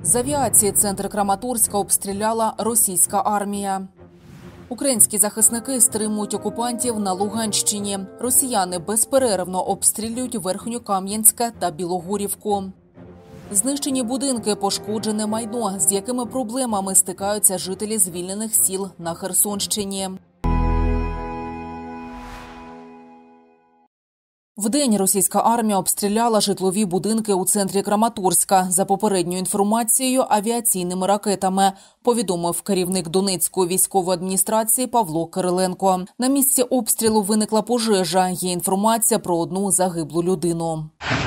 З авіації центр Краматорська обстріляла російська армія. Українські захисники стримують окупантів на Луганщині. Росіяни безперервно обстрілюють Верхньокам'янське та Білогорівку. Знищені будинки, пошкоджене майно, з якими проблемами стикаються жителі звільнених сіл на Херсонщині. Вдень російська армія обстріляла житлові будинки у центрі Краматорська. За попередньою інформацією, авіаційними ракетами, повідомив керівник Донецької військової адміністрації Павло Кириленко. На місці обстрілу виникла пожежа. Є інформація про одну загиблу людину.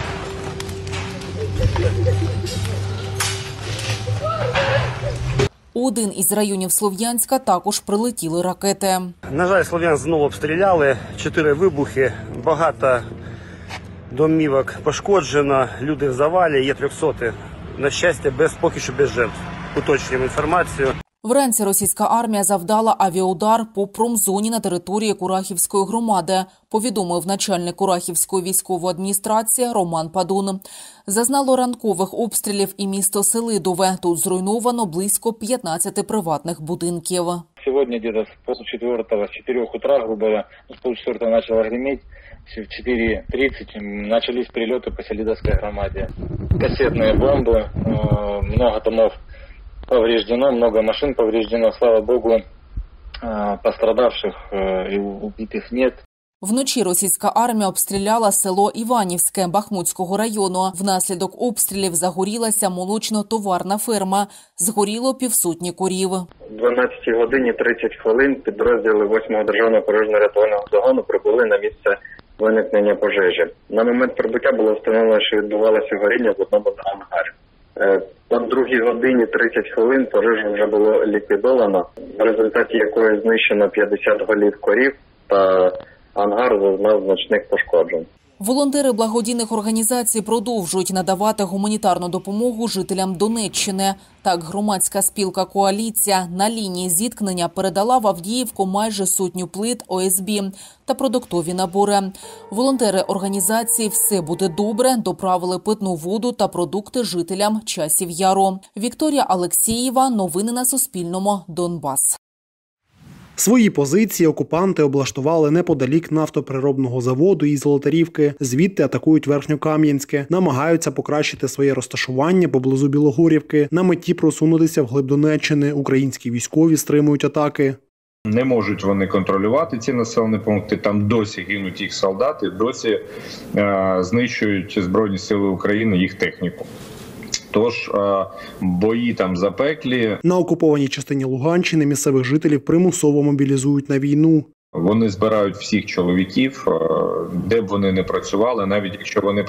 У один із районів Слов'янська також прилетіли ракети. На жаль, Слов'янськ знову обстріляли, 4 вибухи, багато домівок пошкоджено, люди в завалі, є 300. На щастя, поки що без жертв. Уточнюємо інформацію. Вранці російська армія завдала авіаудар по промзоні на території Курахівської громади, повідомив начальник Курахівської військової адміністрації Роман Падун. Зазнало ранкових обстрілів і місто Селидове. Тут зруйновано близько 15 приватних будинків. Сегодня где-то после 4 утра, грубо говоря, с полчетвертого начало греметь, в 4:30 начались прилеты по Селидовской громаде. Кассетные бомбы, много домов повреждено, много машин повреждено, слава богу, пострадавших и убитых нет. Вночі російська армія обстріляла село Іванівське Бахмутського району. Внаслідок обстрілів загорілася молочно-товарна ферма. Згоріло 500 корів. О 12 годині 30 хвилин підрозділи 8-го державного пожежно-рятувального загону прибули на місце виникнення пожежі. На момент прибуття було встановлено, що відбувалося горіння в одному з ангарів. О 2 годині 30 хвилин пожежу вже було ліквідовано, в результаті якої знищено 50 голів корів та ангар зазнав значних пошкоджень. Волонтери благодійних організацій продовжують надавати гуманітарну допомогу жителям Донеччини. Так, громадська спілка «Коаліція» на лінії зіткнення передала в Авдіївку майже 100 плит ОСБ та продуктові набори. Волонтери організації «Все буде добре» доправили питну воду та продукти жителям Часів Яру. Вікторія Алексєєва. Новини на Суспільному. Донбас. Свої позиції окупанти облаштували неподалік нафтопереробного заводу і Золотарівки. Звідти атакують Верхньокам'янське. Намагаються покращити своє розташування поблизу Білогорівки. На меті просунутися вглиб Донеччини. Українські військові стримують атаки. Не можуть вони контролювати ці населені пункти, там досі гинуть їх солдати, досі знищують Збройні Сили України їх техніку. Тож бої там запеклі. На окупованій частині Луганщини місцевих жителів примусово мобілізують на війну. Вони збирають всіх чоловіків, де б вони не працювали, навіть якщо вони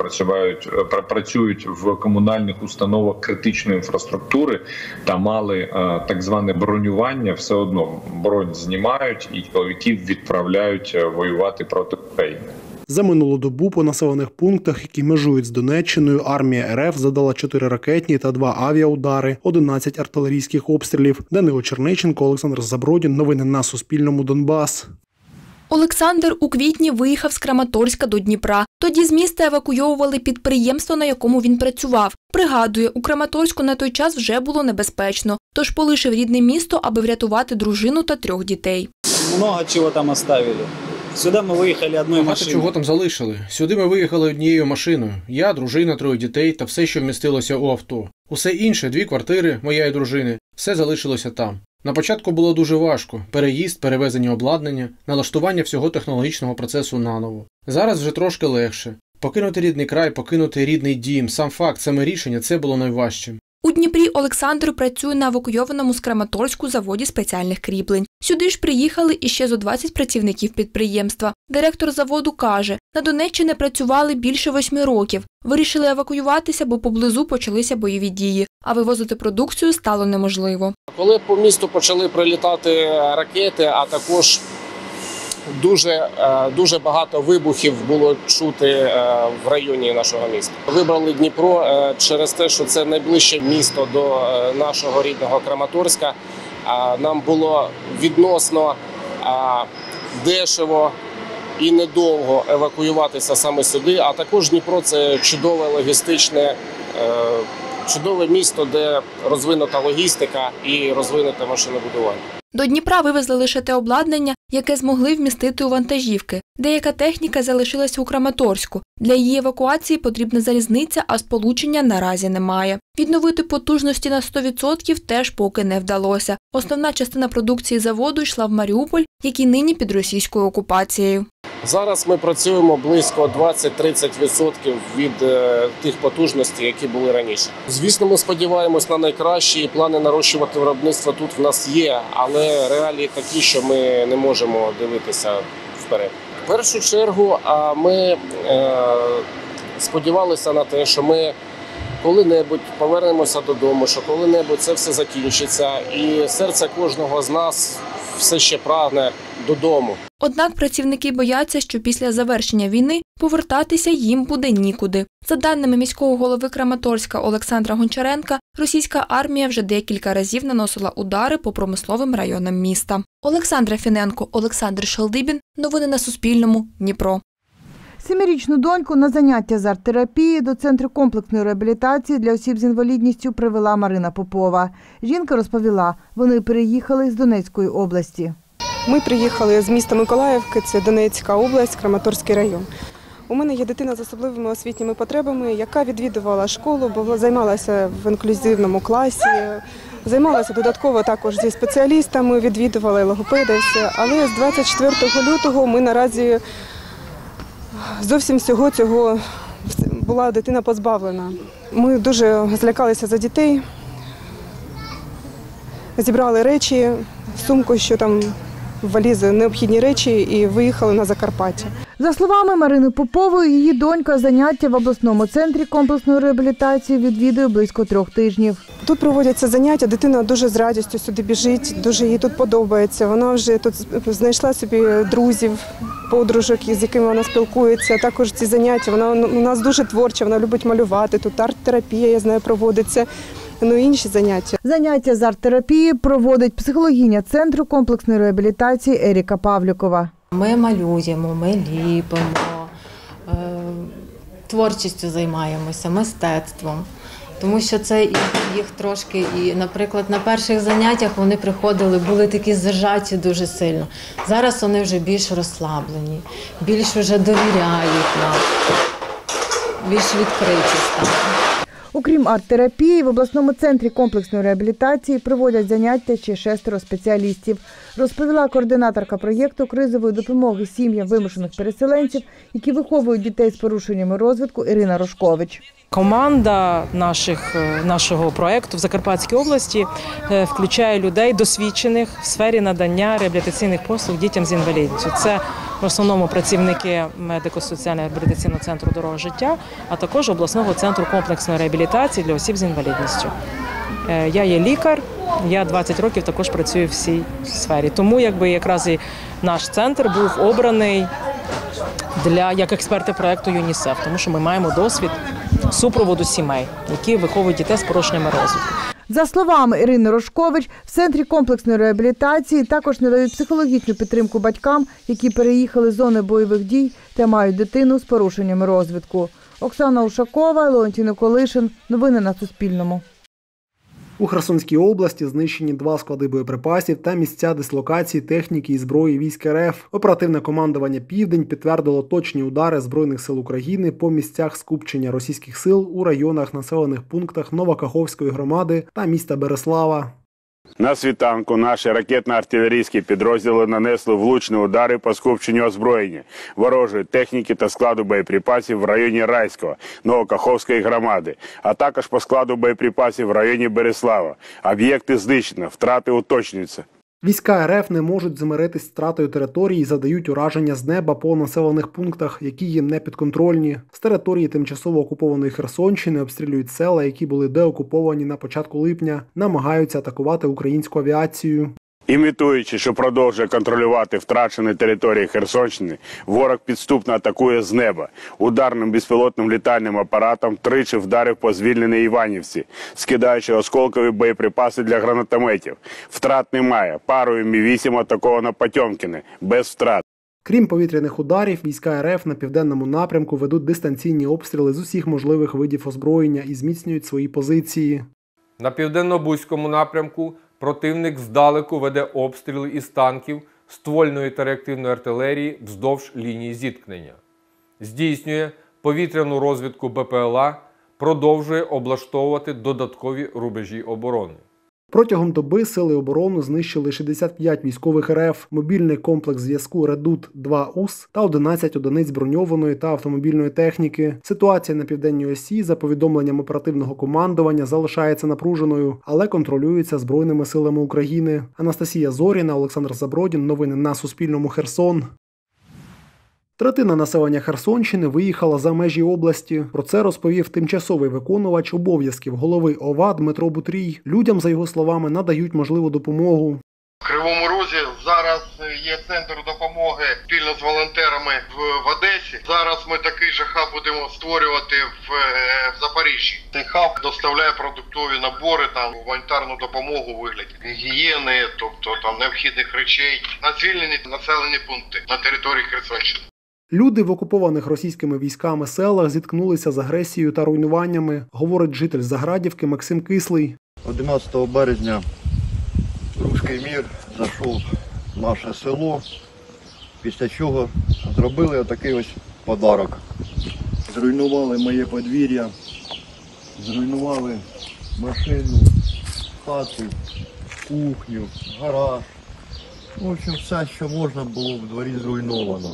працюють в комунальних установах критичної інфраструктури та мали так зване бронювання, все одно бронь знімають і чоловіків відправляють воювати проти України. За минулу добу по населених пунктах, які межують з Донеччиною, армія РФ задала 4 ракетні та 2 авіаудари, 11 артилерійських обстрілів. Данило Черниченко, Олександр Забродін. Новини на Суспільному. Донбас. Олександр у квітні виїхав з Краматорська до Дніпра. Тоді з міста евакуйовували підприємство, на якому він працював. Пригадує, у Краматорську на той час вже було небезпечно. Тож полишив рідне місто, аби врятувати дружину та 3 дітей. Много чого там оставили. Сюди ми виїхали одною машиною. Багато чого там залишили. Сюди ми виїхали однією машиною. Я, дружина, 3 дітей та все, що вмістилося у авто. Усе інше, 2 квартири, моя і дружини, все залишилося там. На початку було дуже важко. Переїзд, перевезення обладнання, налаштування всього технологічного процесу наново. Зараз вже трошки легше. Покинути рідний край, покинути рідний дім, сам факт, саме рішення – це було найважчим. У Дніпрі Олександр працює на евакуйованому з Краматорську заводі спеціальних кріплень. Сюди ж приїхали іще зо 20 працівників підприємства. Директор заводу каже, на Донеччині працювали більше 8 років. Вирішили евакуюватися, бо поблизу почалися бойові дії, а вивозити продукцію стало неможливо. Коли по місту почали прилітати ракети, а також дуже багато вибухів було чути в районі нашого міста. Вибрали Дніпро через те, що це найближче місто до нашого рідного Краматорська. Нам було відносно дешево і недовго евакуюватися саме сюди, а також Дніпро – це чудове логістичне чудове місто, де розвинута логістика і розвинуте машинобудування. До Дніпра вивезли лише те обладнання, яке змогли вмістити у вантажівки. Деяка техніка залишилася у Краматорську. Для її евакуації потрібна залізниця, а сполучення наразі немає. Відновити потужності на 100% теж поки не вдалося. Основна частина продукції заводу йшла в Маріуполь, який нині під російською окупацією. Зараз ми працюємо близько 20-30% від тих потужностей, які були раніше. Звісно, ми сподіваємось на найкраще і плани нарощувати виробництво тут в нас є, але реалії такі, що ми не можемо дивитися вперед. В першу чергу ми сподівалися на те, що ми коли-небудь повернемося додому, що коли-небудь це все закінчиться і серце кожного з нас все ще прагне додому. Однак працівники бояться, що після завершення війни повертатися їм буде нікуди. За даними міського голови Краматорська Олександра Гончаренка, російська армія вже декілька разів наносила удари по промисловим районам міста. Олександра Фіненко, Олександр Шалдибін. Новини на Суспільному. Дніпро. 7-річну доньку на заняття з арт-терапії до Центру комплексної реабілітації для осіб з інвалідністю привела Марина Попова. Жінка розповіла, вони переїхали з Донецької області. Ми приїхали з міста Миколаївки, це Донецька область, Краматорський район. У мене є дитина з особливими освітніми потребами, яка відвідувала школу, бо займалася в інклюзивному класі, займалася додатково також зі спеціалістами, відвідувала логопеда, все. Але з 24 лютого ми наразі зовсім всього цього була дитина позбавлена. Ми дуже злякалися за дітей, зібрали речі, сумку, що там валізи, необхідні речі і виїхали на Закарпаття. За словами Марини Попової, її донька заняття в обласному центрі комплексної реабілітації відвідує близько 3 тижнів. Тут проводяться заняття, дитина дуже з радістю сюди біжить, дуже їй тут подобається. Вона вже тут знайшла собі друзів, подружок, з якими вона спілкується. Також ці заняття, вона у нас дуже творча, вона любить малювати, тут арт-терапія, я знаю, проводиться. Ну і інші заняття. Заняття з арт-терапії проводить психологиня Центру комплексної реабілітації Еріка Павлікова. Ми малюємо, ми ліпимо, творчістю займаємося, мистецтвом. Тому що це їх трошки, і, наприклад, на перших заняттях вони приходили, були такі зажаті дуже сильно. Зараз вони вже більш розслаблені, більш вже довіряють нам, більш відкриті стали. Окрім арт-терапії, в обласному центрі комплексної реабілітації проводять заняття ще 6 спеціалістів, розповіла координаторка проєкту кризової допомоги сім'ям вимушених переселенців, які виховують дітей з порушеннями розвитку, Ірина Рожкович. Команда нашого проєкту в Закарпатській області включає людей, досвідчених в сфері надання реабілітаційних послуг дітям з інвалідністю. Це в основному працівники медико-соціального реабілітаційного центру «Дорога життя», а також обласного центру комплексної реабілітації для осіб з інвалідністю. Я є лікар, я 20 років також працюю в цій сфері. Тому якраз і наш центр був обраний як експерти проєкту ЮНІСЕФ, тому що ми маємо досвід супроводу сімей, які виховують дітей з порушеннями розвитку. За словами Ірини Рожкович, в Центрі комплексної реабілітації також надають психологічну підтримку батькам, які переїхали з зони бойових дій та мають дитину з порушеннями розвитку. Оксана Ушакова, Леонтій Николишин. Новини на Суспільному. У Херсонській області знищені 2 склади боєприпасів та місця дислокації техніки і зброї військ РФ. Оперативне командування «Південь» підтвердило точні удари Збройних сил України по місцях скупчення російських сил у районах населених пунктах Новокаховської громади та міста Береслава. На світанку наші ракетно-артилерійські підрозділи нанесли влучні удари по скупченню озброєння, ворожої техніки та складу боєприпасів в районі Райського, Новокаховської громади, а також по складу боєприпасів в районі Береслава. Об'єкти знищено, втрати уточнюються. Війська РФ не можуть змиритись з втратою території і задають ураження з неба по населених пунктах, які їм не підконтрольні. З території тимчасово окупованої Херсонщини обстрілюють села, які були деокуповані на початку липня, намагаються атакувати українську авіацію. Імітуючи, що продовжує контролювати втрачені території Херсонщини, ворог підступно атакує з неба. Ударним безпілотним літальним апаратом тричі вдарив по звільненій Іванівці, скидаючи осколкові боєприпаси для гранатометів. Втрат немає. Парою Мі-8 атаковано Потьомкіне, без втрат. Крім повітряних ударів, війська РФ на південному напрямку ведуть дистанційні обстріли з усіх можливих видів озброєння і зміцнюють свої позиції. На південно-бузькому напрямку противник здалеку веде обстріли із танків, ствольної та реактивної артилерії вздовж лінії зіткнення. Здійснює повітряну розвідку БПЛА, продовжує облаштовувати додаткові рубежі оборони. Протягом доби сили оборони знищили 65 військових РФ, мобільний комплекс зв'язку «Редут-2 УС» та 11 одиниць броньованої та автомобільної техніки. Ситуація на Південній осі, за повідомленням оперативного командування, залишається напруженою, але контролюється Збройними силами України. Анастасія Зоріна, Олександр Забродін. Новини на Суспільному. Херсон. Третина населення Херсонщини виїхала за межі області. Про це розповів тимчасовий виконувач обов'язків голови ОВА Дмитро Бутрій. Людям, за його словами, надають можливу допомогу. В Кривому Розі зараз є центр допомоги спільно з волонтерами в Одесі. Зараз ми такий же хаб будемо створювати в Запоріжжі. Цей хаб доставляє продуктові набори, гуманітарну допомогу у вигляді гігієни, тобто необхідних речей на звільнені населені пункти на території Херсонщини. Люди в окупованих російськими військами селах зіткнулися з агресією та руйнуваннями, говорить житель Заградівки Максим Кислий. 11 березня Руський мір зайшов в наше село, після чого зробили отакий ось подарок. Зруйнували моє подвір'я, зруйнували машину, хату, кухню, гараж. В общем, все, що можна було в дворі, зруйновано.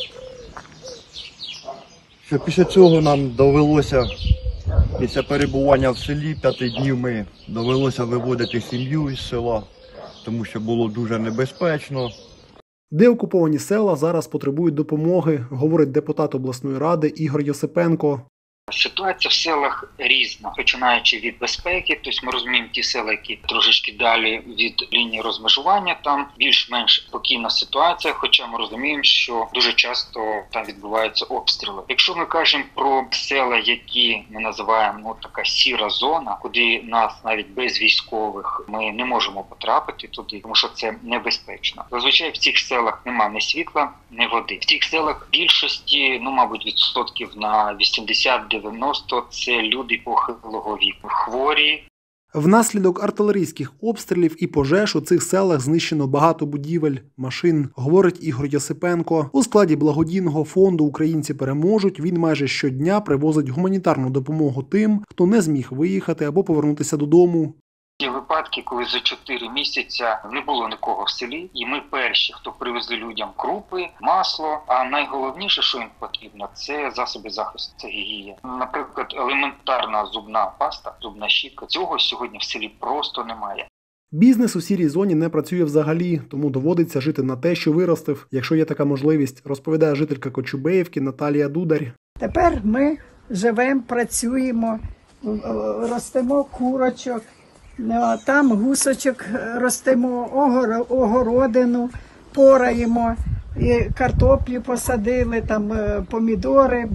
Що після цього нам довелося, після перебування в селі 5 днів ми довелося виводити сім'ю із села, тому що було дуже небезпечно. Деокуповані села зараз потребують допомоги, говорить депутат обласної ради Ігор Йосипенко. Ситуація в селах різна, починаючи від безпеки, тобто ми розуміємо ті села, які трошечки далі від лінії розмежування, там більш-менш спокійна ситуація, хоча ми розуміємо, що дуже часто там відбуваються обстріли. Якщо ми кажемо про села, які ми називаємо така сіра зона, куди нас навіть без військових ми не можемо потрапити туди, тому що це небезпечно. Зазвичай в цих селах немає ні світла, ні води. В цих селах більшості, мабуть, відсотків на 80-90 це люди похилого віку, хворі. Внаслідок артилерійських обстрілів і пожеж у цих селах знищено багато будівель, машин, говорить Ігор Йосипенко. У складі благодійного фонду «Українці переможуть» він майже щодня привозить гуманітарну допомогу тим, хто не зміг виїхати або повернутися додому. Є випадки, коли за 4 місяці не було нікого в селі, і ми перші, хто привезли людям крупи, масло, а найголовніше, що їм потрібно, це засоби захисту, це гігієна. Наприклад, елементарна зубна паста, зубна щітка, цього сьогодні в селі просто немає. Бізнес у сірій зоні не працює взагалі, тому доводиться жити на те, що виростив, якщо є така можливість, розповідає жителька Кочубеївки Наталія Дударь. Тепер ми живемо, працюємо, ростимо курочок. Там гусочок ростимо, огородину, пораємо, і картоплю посадили, там помідори,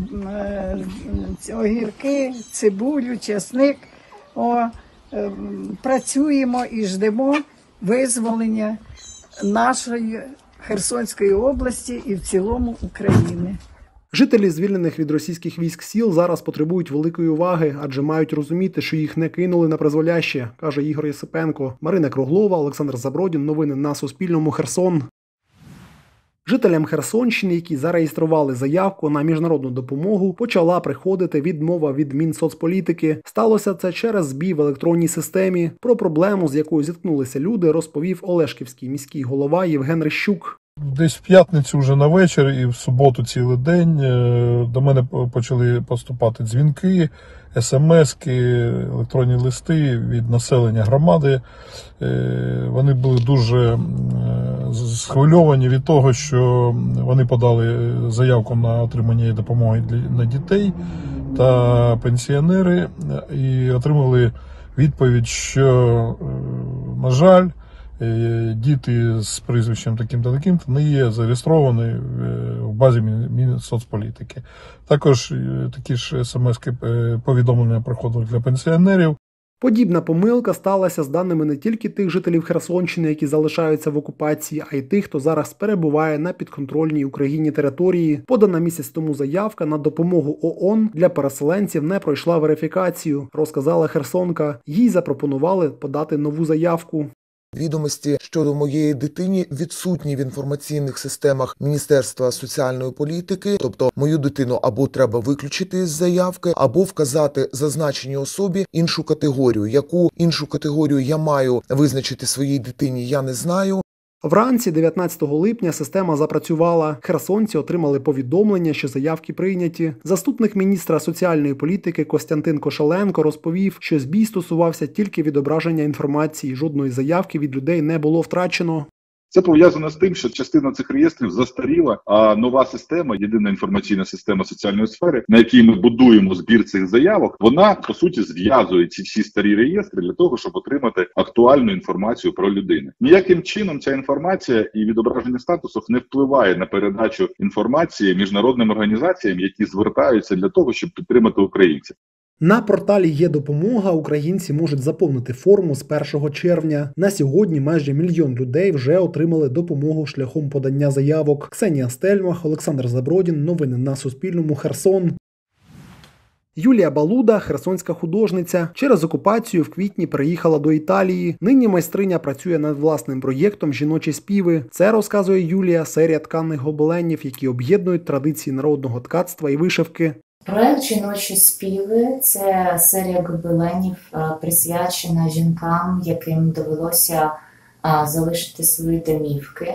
огірки, цибулю, чесник. Працюємо і ждемо визволення нашої Херсонської області і в цілому України. Жителі звільнених від російських військ сіл зараз потребують великої уваги, адже мають розуміти, що їх не кинули на призволяще, каже Ігор Йосипенко. Марина Круглова, Олександр Забродін. Новини на Суспільному. Херсон. Жителям Херсонщини, які зареєстрували заявку на міжнародну допомогу, почала приходити відмова від Мінсоцполітики. Сталося це через збій в електронній системі. Про проблему, з якою зіткнулися люди, розповів Олешківський міський голова Євген Рищук. Десь в п'ятницю вже на вечір і в суботу цілий день до мене почали поступати дзвінки, смски, електронні листи від населення громади. Вони були дуже схвильовані від того, що вони подали заявку на отримання допомоги для дітей та пенсіонери і отримали відповідь, що, на жаль, діти з прізвищем таким-то таким-то не є зареєстровані в базі Мінсоцполітики. Також такі ж смс-ки повідомлення приходили для пенсіонерів. Подібна помилка сталася з даними не тільки тих жителів Херсонщини, які залишаються в окупації, а й тих, хто зараз перебуває на підконтрольній Україні території. Подана місяць тому заявка на допомогу ООН для переселенців не пройшла верифікацію, розказала херсонка. Їй запропонували подати нову заявку. Відомості щодо моєї дитини відсутні в інформаційних системах Міністерства соціальної політики, тобто мою дитину або треба виключити з заявки, або вказати зазначеній особі іншу категорію. Яку іншу категорію я маю визначити своїй дитині, я не знаю. Вранці 19 липня система запрацювала. Херсонці отримали повідомлення, що заявки прийняті. Заступник міністра соціальної політики Костянтин Кошеленко розповів, що збій стосувався тільки відображення інформації. Жодної заявки від людей не було втрачено. Це пов'язано з тим, що частина цих реєстрів застаріла, а нова система, єдина інформаційна система соціальної сфери, на якій ми будуємо збір цих заявок, вона, по суті, зв'язує ці всі старі реєстри для того, щоб отримати актуальну інформацію про людину. Ніяким чином ця інформація і відображення статусів не впливає на передачу інформації міжнародним організаціям, які звертаються для того, щоб підтримати українців. На порталі «Є-допомога» українці можуть заповнити форму з 1 червня. На сьогодні майже 1 мільйон людей вже отримали допомогу шляхом подання заявок. Ксенія Стельмах, Олександр Забродін. Новини на Суспільному. Херсон. Юлія Балуда – херсонська художниця. Через окупацію в квітні переїхала до Італії. Нині майстриня працює над власним проєктом «Жіночі співи». Це, розказує Юлія, серія тканих гобеленів, які об'єднують традиції народного ткацтва і вишивки. Проект «Жіночі співи» – це серія гобеленів, присвячена жінкам, яким довелося залишити свої домівки.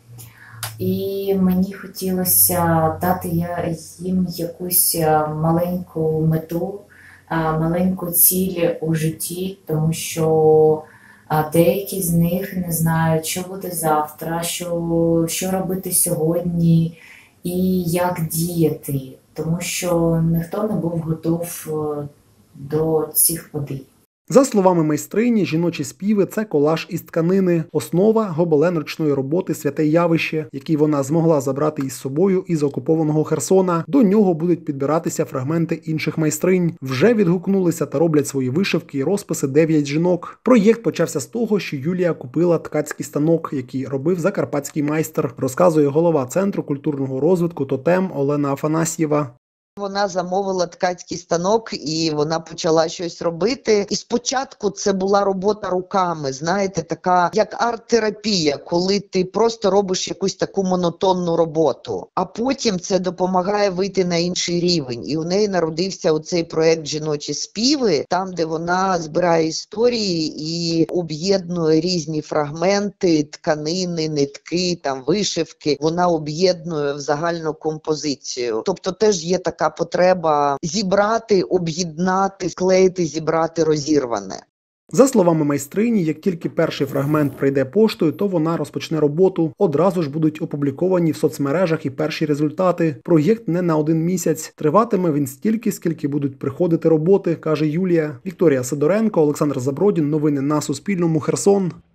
І мені хотілося дати їм якусь маленьку мету, маленьку ціль у житті, тому що деякі з них не знають, що буде завтра, що робити сьогодні і як діяти. Тому що ніхто не був готов до цих подій. За словами майстрині, жіночі співи – це колаж із тканини. Основа – гобелен ручної роботи «Святе явище», який вона змогла забрати із собою із окупованого Херсона. До нього будуть підбиратися фрагменти інших майстринь. Вже відгукнулися та роблять свої вишивки і розписи 9 жінок. Проєкт почався з того, що Юлія купила ткацький станок, який робив закарпатський майстер, розказує голова Центру культурного розвитку «Тотем» Олена Афанасьєва. Вона замовила ткацький станок і вона почала щось робити. І спочатку це була робота руками, знаєте, така як арт-терапія, коли ти просто робиш якусь таку монотонну роботу. А потім це допомагає вийти на інший рівень. І у неї народився оцей проект «Жіночі співи», там, де вона збирає історії і об'єднує різні фрагменти, тканини, нитки, там вишивки. Вона об'єднує в загальну композицію. Тобто теж є така потреба зібрати, об'єднати, склеїти, зібрати розірване. За словами майстрині, як тільки перший фрагмент прийде поштою, то вона розпочне роботу. Одразу ж будуть опубліковані в соцмережах і перші результати. Проєкт не на 1 місяць. Триватиме він стільки, скільки будуть приходити роботи, каже Юлія. Вікторія Сидоренко, Олександр Забродін. Новини на Суспільному. Херсон.